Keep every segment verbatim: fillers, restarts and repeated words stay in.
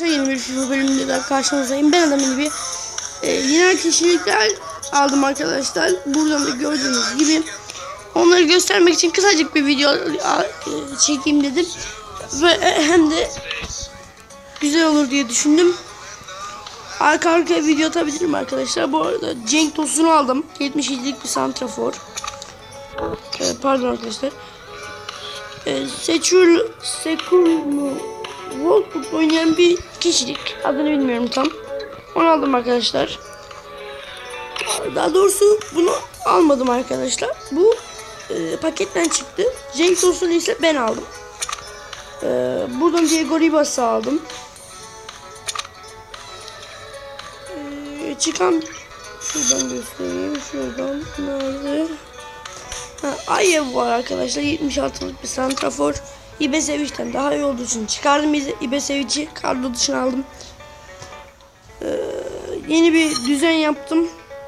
Yeni bir FIFA bölümünde de karşınızdayım. Ben adamın gibi e, yeni kişilikler aldım arkadaşlar. Buradan da gördüğünüz gibi onları göstermek için kısacık bir video e, çekeyim dedim. Ve e, hem de güzel olur diye düşündüm. Arka arkaya video atabilirim arkadaşlar. Bu arada Cenk Tosun'u aldım. yetmiş yedilik bir santrafor. E, pardon arkadaşlar. E, Seçul Sekulmu Wolfwood oynayan bir kişilik. Adını bilmiyorum tam. Onu aldım arkadaşlar. Daha doğrusu bunu almadım arkadaşlar. Bu e, paketten çıktı. Cenk Tosun'u ise ben aldım. E, buradan Diego Ribas'ı aldım. E, çıkan şuradan göstereyim. Şuradan nerede? Ha, Ayev var arkadaşlar. yetmiş altılık bir santrafor. İbesevic'ten daha iyi olduğu için çıkardım İbesevic'i. Kadro dışına aldım. Ee, yeni bir düzen yaptım.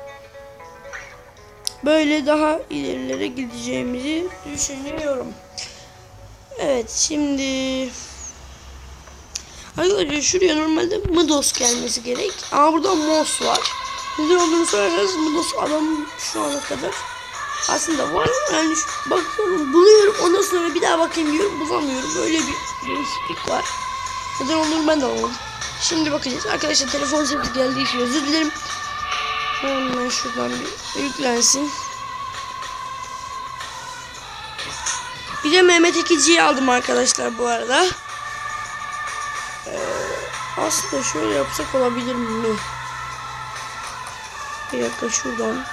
Böyle daha ilerilere gideceğimizi düşünüyorum. Evet şimdi arkadaşlar şuraya normalde Mıdos gelmesi gerek. Ama burada Mos var. Neden olduğunu sorarsanız Mıdos adam şu ana kadar aslında var. Yani bakıyorum buluyorum, ondan sonra bir daha bakayım diyorum, bulamıyorum. Böyle bir değişiklik var. Neden olur ben de anlamadım. Şimdi bakacağız. Arkadaşlar telefon sesi geldiği için özür dilerim. Hemen şuradan bir yüklensin. Bir de Mehmet Ekici'yi aldım arkadaşlar bu arada. Ee, aslında şöyle yapsak olabilir mi? Bir dakika şuradan.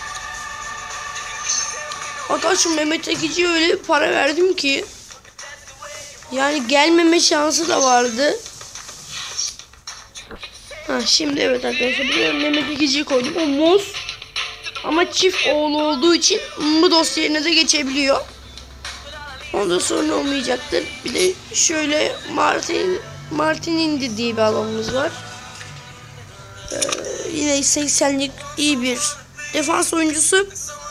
Arkadaşlar Mehmet Ekici'ye öyle bir para verdim ki yani gelmeme şansı da vardı. Ha şimdi evet arkadaşlar buraya Mehmet Ekici'yi koydum. O Mos ama çift oğlu olduğu için bu dosyaya de geçebiliyor. Ondan sonra olmayacaktır. Bir de şöyle Martin Martin Indi diye bir adamımız var. Ee, yine seksenlik iyi bir defans oyuncusu.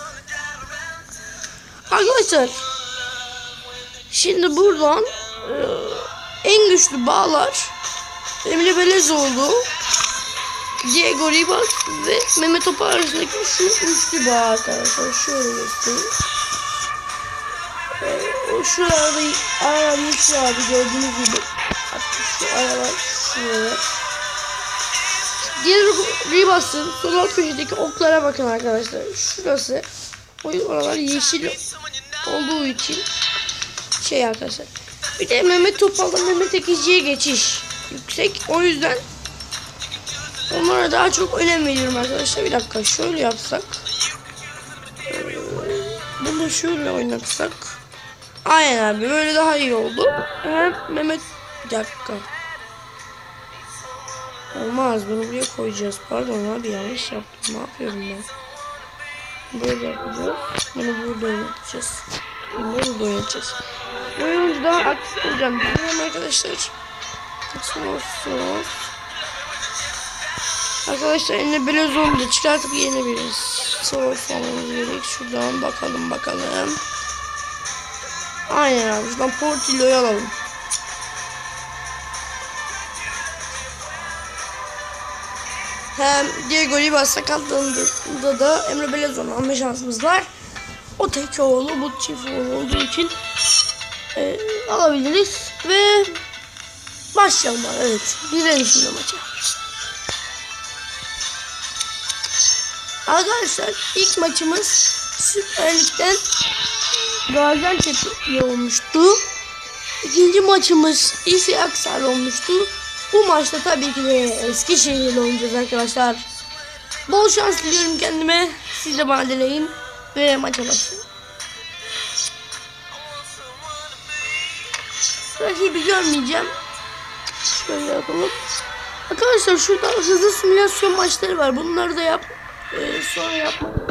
Arkadaşlar şimdi buradan e, en güçlü bağlar Emre Belezoğlu, Diego Ribas ve Mehmet Topal arasındaki şu üçlü bağ arkadaşlar. Şöyle göstereyim. E, o şuralarda aralar yeşil abi gördüğünüz gibi. Hatta şu aralar şuraya. Diego Ribas'ın sol alt köşedeki oklara bakın arkadaşlar. Şurası o oralar yeşil olduğu için şey arkadaşlar. Bir de Mehmet Topal'dan Mehmet Ekici'ye geçiş yüksek. O yüzden onlara daha çok önem veriyorum arkadaşlar. Bir dakika şöyle yapsak. Ee, bunu şöyle oynatsak. Aynen abi böyle daha iyi oldu. Hem Mehmet bir dakika. Olmaz, bunu buraya koyacağız. Pardon abi yanlış yaptım. Ne yapıyorum ben? Böyle yapacağız. Bunu burada oynatacağız. Bunu burada oynatacağız. Bu oyuncu daha aktif olacağım. Bilmiyorum arkadaşlar. Sos sos. Arkadaşlar eline Belezoğlu da çıkartıp yeni bir sos almamız gerek. Şuradan bakalım bakalım. Aynen abi. Şuradan Portillo'yu alalım. Hem Diego Ribas sakatlığında da Emre Belezoğlu alma şansımız var. O tek oğlu, bu çift oğlu olduğu için e, alabiliriz ve başlayalım. Evet, girelim şimdi maça. Arkadaşlar ilk maçımız Süper Lig'den Gaziantep'le olmuştu. İkinci maçımız İSİ Aksaray olmuştu. Bu maçta tabii ki de Eskişehir'le oynayacağız arkadaşlar. Bol şans diliyorum kendime. Siz de bana dileyin. Ve maça başlayalım. Rakibi görmeyeceğim. Şöyle yapalım. Arkadaşlar şurada hızlı simülasyon maçları var. Bunları da yap. Ee, sonra yap.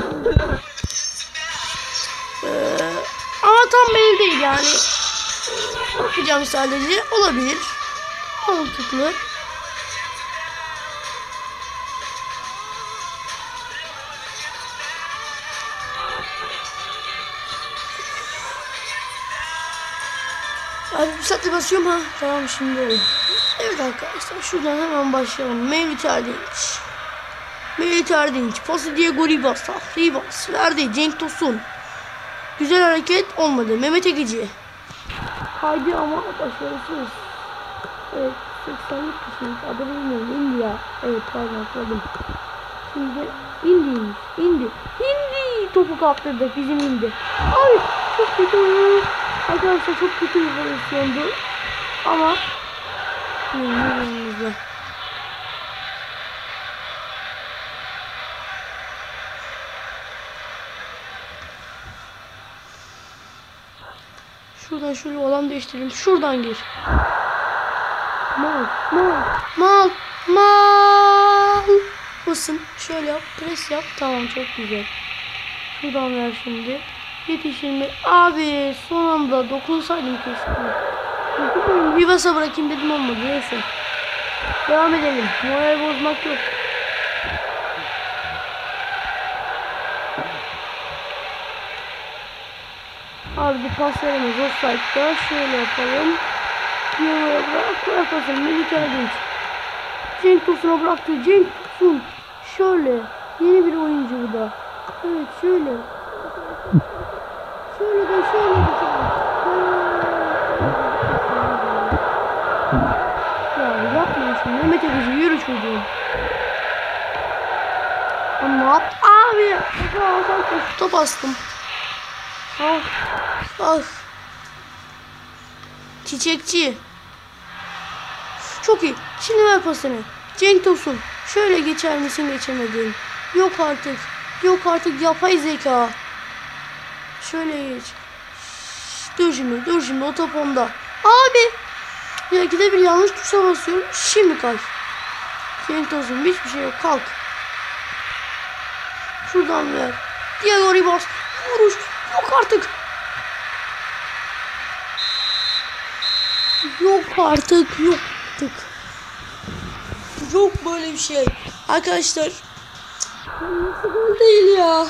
Ee, ama tam belli değil yani. Ee, bakacağım sadece. Olabilir. Mantıklı. Abi bir saatte basıyorum ha. Tamam şimdi oldu. Evet Evet arkadaşlar şuradan hemen başlayalım. Mevlüt Erdinç. Mevlüt Erdinç. Pası Diego Ribas'a. Ribas verdi. Cenk Tosun. Güzel hareket olmadı. Mehmet Ekici. Haydi ama başarısız. Evet. seksenlik kişilik. Adını bilmiyorum. India. Evet pardon hatırladım. Şimdi indiymiş. İndi. İndi. Topu kaptırdık. Bizim indi. Abi çok kötü. Arkadaşlar çok kötü bir pozisyondu. Ama yanımızda. Şuradan şöyle olan değiştirelim. Şuradan gir. Mal, mal, mal, mal. Mısın? Şöyle yap, pres yap. Tamam çok güzel. Şuradan ver şimdi. Yetişir mi? Abi son anda dokunsaydım keşke. Bir basa bırakayım dedim olmadı. Neyse. Devam edelim. Moral bozmak yok. Abi bir pas veremez. Offside'da şöyle yapalım. Diğer bırak. Bırak pasını. Mevlüt Erdinç. Cenk Tosun'a bıraktı. Cenk Tosun. Şöyle. Yeni bir oyuncu bu da. Evet şöyle. Şöyle de şöyle de. Ya yapma şimdi. Mehmet Ekici yürü çocuğum. Ama abi. Top bastım. Ah. Ah. Çiçekçi. Çok iyi. Şimdi ver pasını. Cenk Tosun. Şöyle geçer misin geçemedin. Yok artık. Yok artık yapay zeka. Şöyle geç. Dur şimdi. Dur şimdi o top onda. Abi. Ya ikide bir yanlış tuşa basıyorum. Şimdi kalk. Cenk Tosun hiçbir şey yok. Kalk. Şuradan ver. Diego Ribas. Vuruş. Yok artık. Yok artık. Yok artık. Yok böyle bir şey. Arkadaşlar. Nasıl gol değil ya.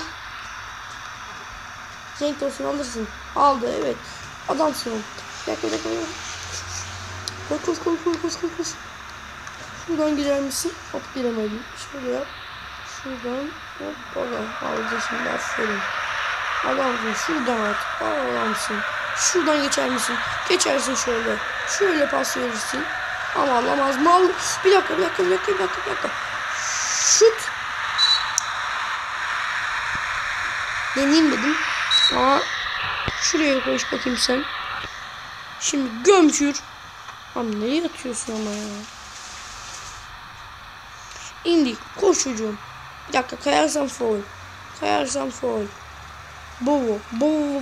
Cenk Tosun alırsın. Aldı evet. Adamsın o. Bir dakika bir dakika. Koş koş koş koş koş koş koş. Şuradan girer misin? Hop giremedim. Şöyle yap. Şuradan hop bana. Aldı şimdi aferin. Adamsın şuradan at. Adamsın. Şuradan geçer misin? Geçersin şöyle. Şöyle pas verirsin. Ama alamaz mı? Al. Bir dakika bir dakika bir dakika bir dakika. Bir dakika. Şut. Deneyeyim dedim. Ama şuraya koş bakayım sen. Şimdi gömçür. Abi nereye atıyorsun ama ya? İndi. Koş çocuğum. Bir dakika kayarsan foul. Kayarsan foul. Bovo. Bovo.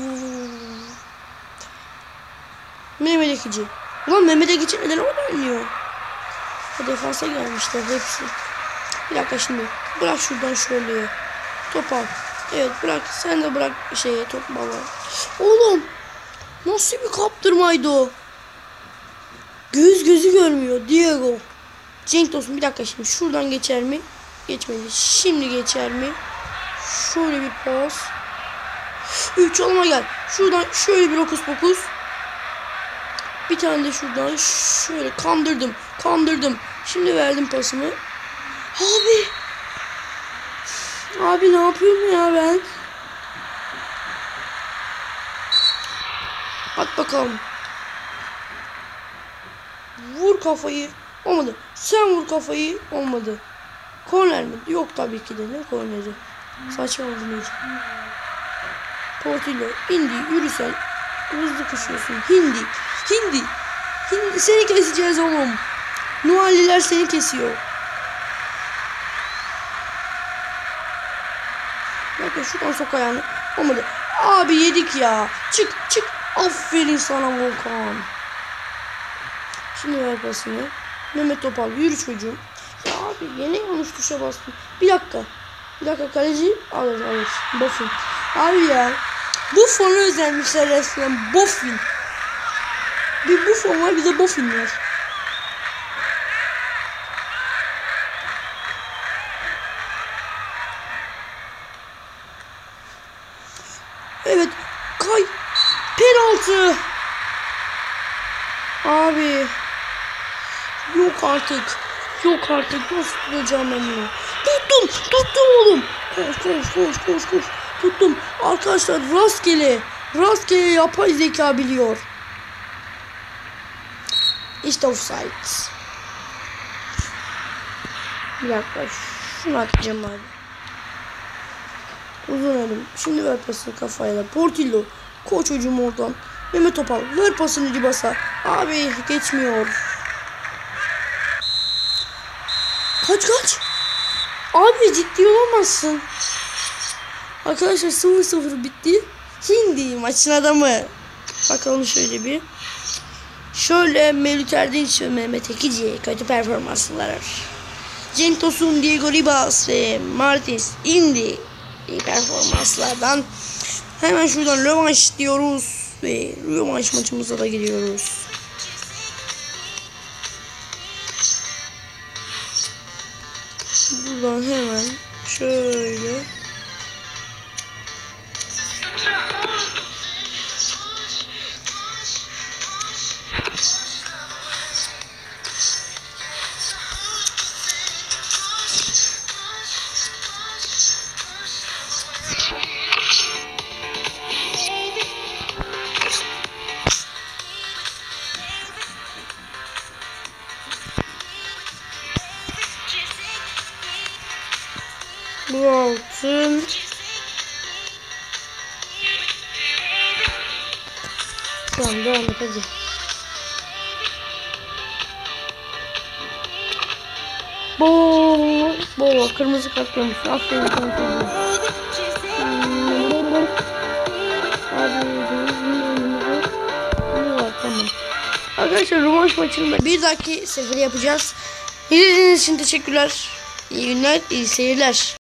Mehmet Ekici. Ulan Mehmet Ekici neden orada oynuyor? O defansa gelmişler hepsi. Bir dakika şimdi. Bırak şuradan şöyle. Top al. Evet bırak. Sen de bırak şeye top baba. Oğlum. Nasıl bir kaptırmaydı o? Göz gözü görmüyor. Diego. Cenk Tosun bir dakika şimdi. Şuradan geçer mi? Geçmedi. Şimdi geçer mi? Şöyle bir pas. üç olma gel. Şuradan şöyle bir dokuz dokuz. Bir tane de şuradan şöyle kandırdım. Kandırdım. Şimdi verdim pasımı. Abi. Abi ne yapıyorum ya ben? At bakalım. Vur kafayı. Olmadı. Sen vur kafayı. Olmadı. Korner mi? Yok tabii ki de. Ne korneri? Saçma oldu neyse. Portillo. Indi. Yürü sen. Hızlı koşuyorsun. Hindi. Hindi. Hindi. Seni keseceğiz oğlum. Nuhaliler seni kesiyor. Bakın şuradan sok ayağını. Olmadı. Abi yedik ya. Çık çık. Aferin sana Volkan. Şimdi ver pasını. Mehmet Topal yürü çocuğum. Ya abi yine yanlış tuşa bastım. Bir dakika. Bir dakika kaleci alır alır. Buffon. Abi ya. Buffon'u özenmişler resmen. Buffon. Bir Buffon var bir de Buffon var. Evet. Kay. Penaltı. Abi. Yok Yok artık. Yok artık. Nasıl tutacağım ben bunu? Tuttum. Tuttum oğlum. Koş koş koş koş koş. Tuttum. Arkadaşlar rastgele. Rastgele yapay zeka biliyor. İşte offside. Bir dakika. Şunu atacağım abi. Uzun elim. Şimdi ver pasını kafayla. Portillo. Koç hücum oradan. Mehmet Topal. Ver pasını Ribas'a. Abi geçmiyor. Kaç kaç. Abi ciddi olamazsın. Arkadaşlar sıfır sıfır bitti. Hindi maçın adamı. Bakalım şöyle bir. Şöyle Mevlüt Erdinç ve Mehmet Ekici kötü performanslar. Cenk Tosun, Diego Ribas ve Martins Indi iyi performanslardan. Hemen şuradan rövanş diyoruz ve rövanş maçımıza da gidiyoruz. Buradan hemen şöyle bu altın tamam devam et hadi. Bo bo kırmızı kart yemişsin. Aferin sana. Tamam. Arkadaşlar rövanş maçında bir dahaki seferi yapacağız. İzlediğiniz için teşekkürler. İyi günler, iyi seyirler.